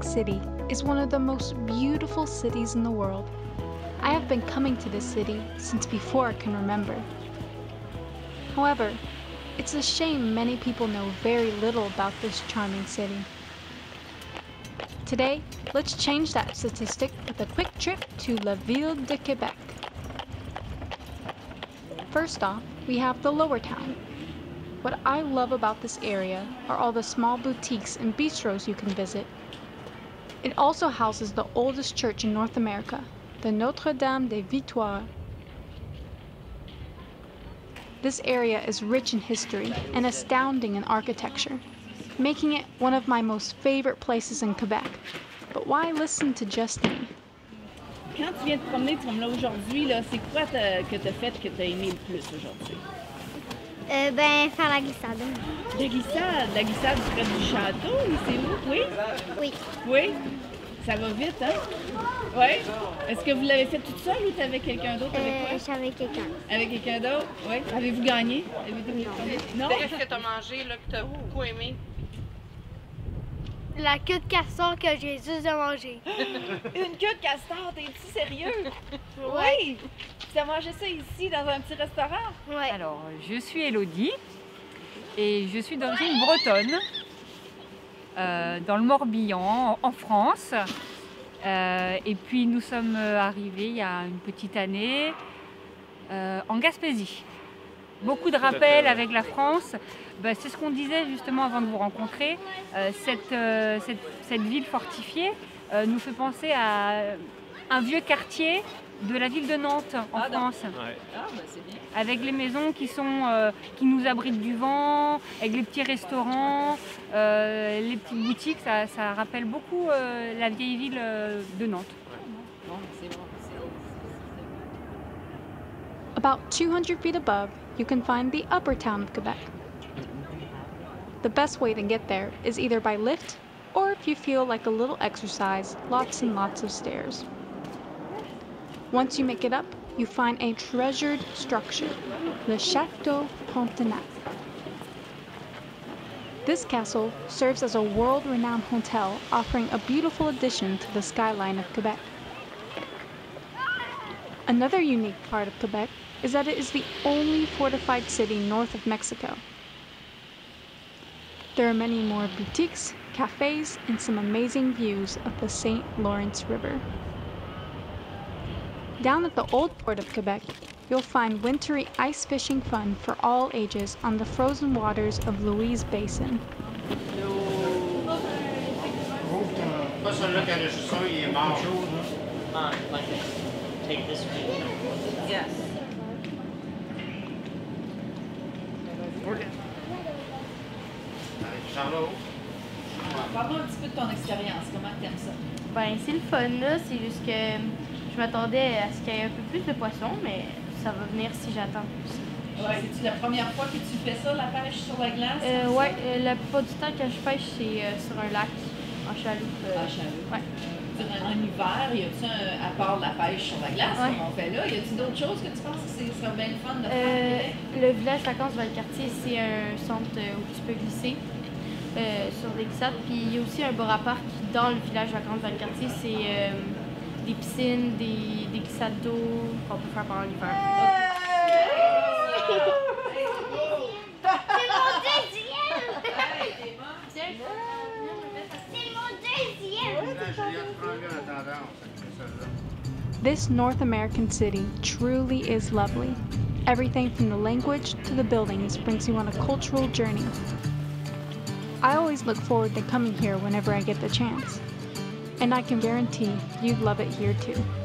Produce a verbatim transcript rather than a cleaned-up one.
City is one of the most beautiful cities in the world. I have been coming to this city since before I can remember. However, it's a shame many people know very little about this charming city. Today, let's change that statistic with a quick trip to La Ville de Québec. First off, we have the Lower Town. What I love about this area are all the small boutiques and bistros you can visit. It also houses the oldest church in North America, the Notre-Dame des Victoires. This area is rich in history and astounding in architecture, making it one of my most favorite places in Quebec. But why listen to just me? Quand tu viens te promener comme là aujourd'hui, là, c'est quoi que tu as fait que tu as aimé le plus aujourd'hui? Euh, ben, faire la glissade. La glissade? La glissade près du château, c'est où? Oui? Oui. Oui? Ça va vite, hein? Oui? Est-ce que vous l'avez fait toute seule ou t'avais quelqu'un d'autre avec Euh, toi? je suis avec quelqu'un. Avec quelqu'un d'autre? Oui. Avez-vous gagné? Avez-vous Non. Non? Qu'est-ce que tu as mangé là, que tu as beaucoup aimé? La queue de castor que j'ai juste de manger. Une queue de castor, t'es-tu sérieux? Oui. Tu as mangé ça ici, dans un petit restaurant? Oui. Alors, je suis Élodie et je suis d'origine bretonne, euh, dans le Morbihan, en France. Euh, et puis nous sommes arrivés il y a une petite année euh, en Gaspésie. Beaucoup de rappels avec la France. Ben, c'est ce qu'on disait justement avant de vous rencontrer. Euh, cette, euh, cette, cette ville fortifiée euh, nous fait penser à un vieux quartier de la ville de Nantes en Ah, France. Ouais. Ah, ben c'est bien. Avec les maisons qui, sont, euh, qui nous abritent du vent, avec les petits restaurants, euh, les petites boutiques, ça, ça rappelle beaucoup euh, la vieille ville euh, de Nantes. Bon, c'est bon. About two hundred feet above, you can find the Upper Town of Quebec. The best way to get there is either by lift, or if you feel like a little exercise, lots and lots of stairs. Once you make it up, you find a treasured structure, the Château Frontenac. This castle serves as a world-renowned hotel, offering a beautiful addition to the skyline of Quebec. Another unique part of Quebec is that it is the only fortified city north of Mexico. There are many more boutiques, cafes, and some amazing views of the Saint Lawrence River. Down at the old port of Quebec, you'll find wintry ice fishing fun for all ages on the frozen waters of Louise Basin. Pas celui-là qui a le jusson, il est mort. Uh, like take this one. Yes. Charlot. Parle-moi un petit peu de ton expérience. Comment tu aimes ça? Ben, c'est le fun, là. C'est juste que je m'attendais à ce qu'il y ait un peu plus de poissons, mais ça va venir si j'attends plus. Ouais, c'est-tu la première fois que tu fais ça, la pêche sur la glace? Euh, ouais, euh, la plupart du temps, quand je pêche, c'est euh, sur un lac, en chaloupe. Euh, En chaloupe. Ouais. Durant en hiver, y a-tu un, à part la pêche sur la glace, Ouais. comme on fait là, y a-tu d'autres choses que tu penses que ce serait bien le fun de faire? Euh, Québec? le village vacances Valcartier, c'est un centre euh, où tu peux glisser euh, sur des glissades. Puis il y a aussi un bar à parc dans le village vacances Valcartier. C'est euh, des piscines, des, des glissades d'eau qu'on peut faire pendant l'hiver. C'est mon deuxième! C'est mon deuxième! This North American city truly is lovely. Everything from the language to the buildings brings you on a cultural journey. I always look forward to coming here whenever I get the chance. And I can guarantee you'd love it here too.